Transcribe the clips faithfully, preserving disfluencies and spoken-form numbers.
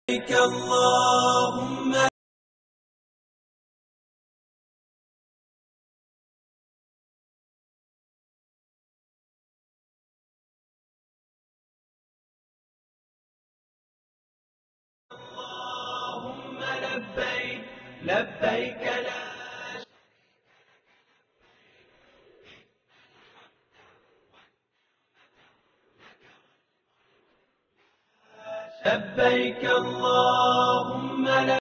لبيك اللهم اللهم لبيك لبيك لا لبيك اللهم لبيك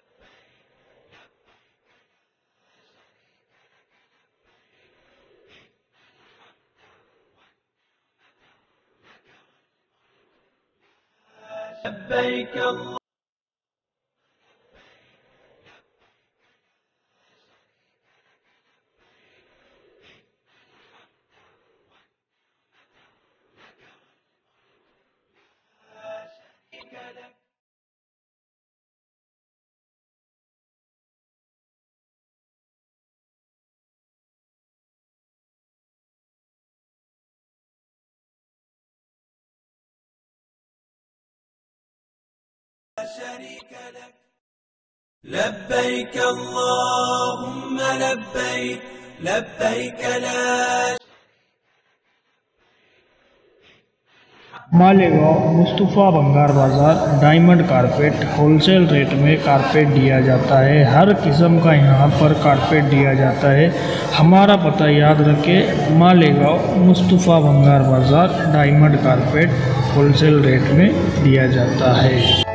لبيك اللهم لا شريك لك لبيك اللهم لبيك لبيك لا मालेगांव मुस्तफ़ा बंगार बाज़ार diamond carpet wholesale rate में carpet दिया जाता है। हर किस्म का यहाँ पर कारपेट दिया जाता है। हमारा पता याद रखें, मालेगांव मुस्तफ़ा बंगार बाज़ार डायमंड कारपेट होलसेल रेट में दिया जाता है।